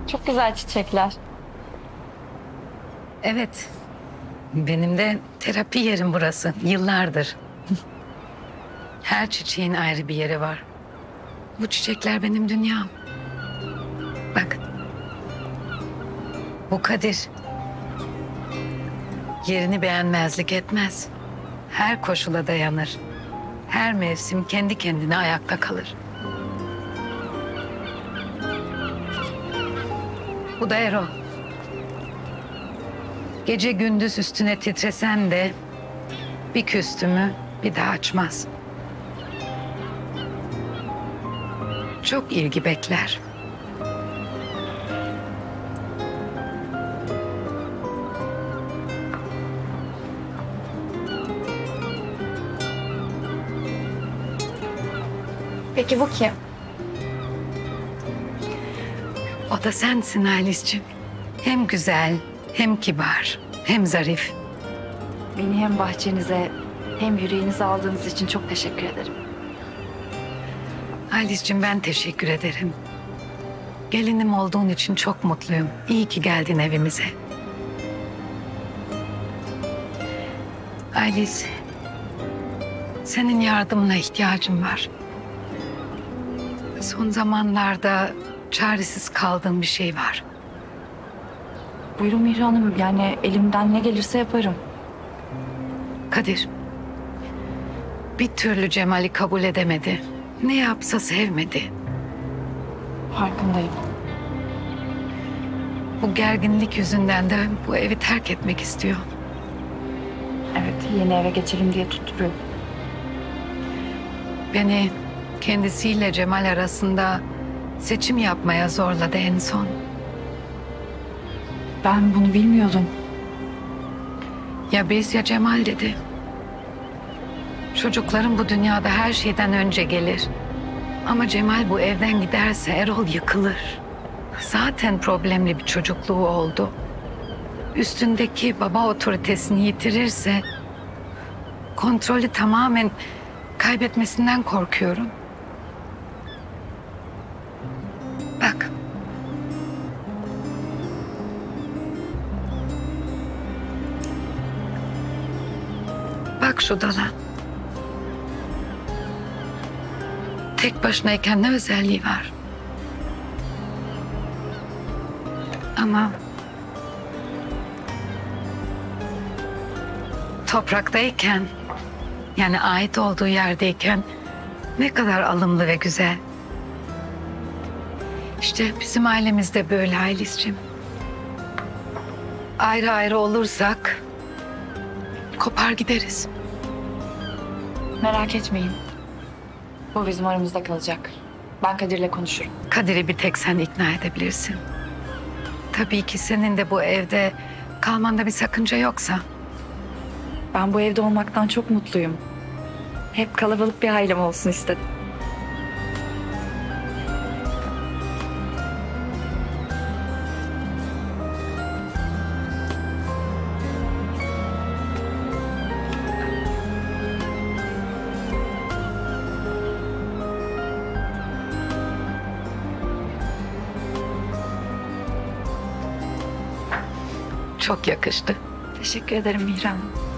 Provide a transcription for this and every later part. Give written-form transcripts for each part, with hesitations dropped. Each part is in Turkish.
Çok güzel çiçekler. Evet. Benim de terapi yerim burası. Yıllardır. Her çiçeğin ayrı bir yeri var. Bu çiçekler benim dünyam. Bak. Bu Kadir. Yerini beğenmezlik etmez. Her koşula dayanır. Her mevsim kendi kendine ayakta kalır. Bu da Erol. Gece gündüz üstüne titresen de bir küstümü bir daha açmaz. Çok ilgi bekler. Peki bu kim? O da sensin Halis'ciğim. Hem güzel, hem kibar, hem zarif. Beni hem bahçenize hem yüreğinize aldığınız için çok teşekkür ederim. Halis'ciğim ben teşekkür ederim. Gelinim olduğun için çok mutluyum. İyi ki geldin evimize. Halis, senin yardımına ihtiyacım var. Son zamanlarda çaresiz kaldığım bir şey var. Buyurun Mihran Hanım. Yani elimden ne gelirse yaparım. Kadir, bir türlü Cemal'i kabul edemedi. Ne yapsa sevmedi. Farkındayım. Bu gerginlik yüzünden de bu evi terk etmek istiyor. Evet, yeni eve geçelim diye tutturuyor. Beni kendisiyle Cemal arasında seçim yapmaya zorladı en son. Ben bunu bilmiyordum. Ya biz ya Cemal dedi. Çocukların bu dünyada her şeyden önce gelir. Ama Cemal bu evden giderse Erol yıkılır. Zaten problemli bir çocukluğu oldu. Üstündeki baba otoritesini yitirirse kontrolü tamamen kaybetmesinden korkuyorum. Bak. Bak şu dala. Tek başınayken ne özelliği var? Ama topraktayken, yani ait olduğu yerdeyken ne kadar alımlı ve güzel. İşte bizim ailemizde böyle Halis'ciğim. Ayrı ayrı olursak kopar gideriz. Merak etmeyin. Bu bizim aramızda kalacak. Ben Kadir'le konuşurum. Kadir'i bir tek sen ikna edebilirsin. Tabii ki senin de bu evde kalmanda bir sakınca yoksa. Ben bu evde olmaktan çok mutluyum. Hep kalabalık bir ailem olsun istedim. Çok yakıştı. Teşekkür ederim Mihran.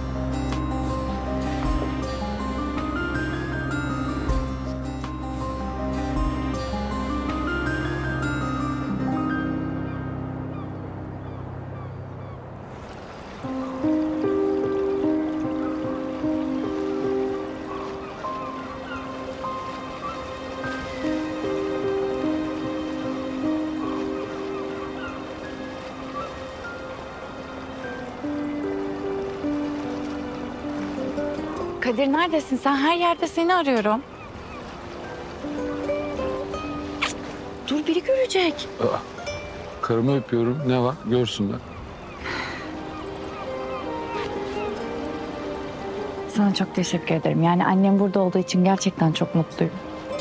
Kadir neredesin sen? Her yerde seni arıyorum. Dur biri görecek. Karımı öpüyorum. Ne var? Görsünler. Sana çok teşekkür ederim. Yani annem burada olduğu için gerçekten çok mutluyum.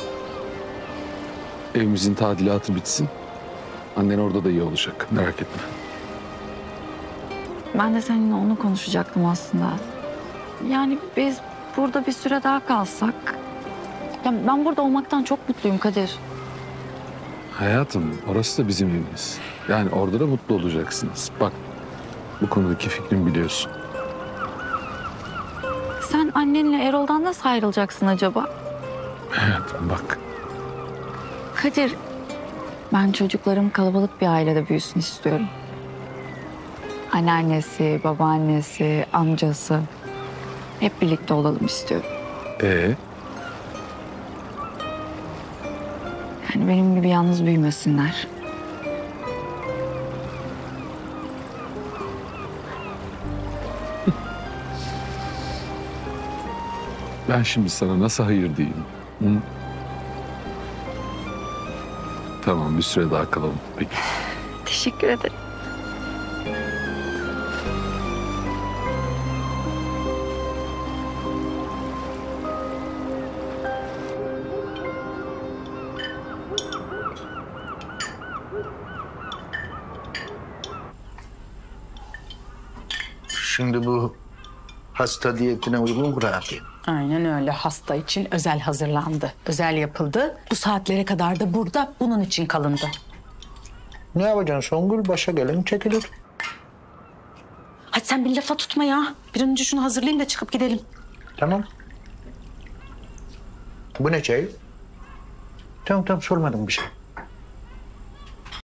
Evimizin tadilatı bitsin. Annen orada da iyi olacak. Merak etme. Ben de seninle onu konuşacaktım aslında. Yani biz burada bir süre daha kalsak... Ya ben burada olmaktan çok mutluyum Kadir. Hayatım, orası da bizim evimiz. Yani orada da mutlu olacaksınız. Bak, bu konudaki fikrimi biliyorsun. Sen annenle Erol'dan nasıl ayrılacaksın acaba? Hayatım bak, Kadir, ben çocuklarım kalabalık bir ailede büyüsün istiyorum. Anneannesi, babaannesi, amcası hep birlikte olalım istiyorum. Yani benim gibi yalnız büyümesinler. ben şimdi sana nasıl hayır diyeyim? Hı? Tamam, bir süre daha kalalım. Peki. Teşekkür ederim. Şimdi bu hasta diyetine uygun kurabiye. Aynen öyle. Hasta için özel hazırlandı. Özel yapıldı. Bu saatlere kadar da burada bunun için kalındı. Ne yapacaksın Songül? Başa gelen çekilir. Hadi sen bir lafa tutma ya. Bir an önce şunu hazırlayayım da çıkıp gidelim. Tamam. Bu ne çay? Tamam sormadım bir şey.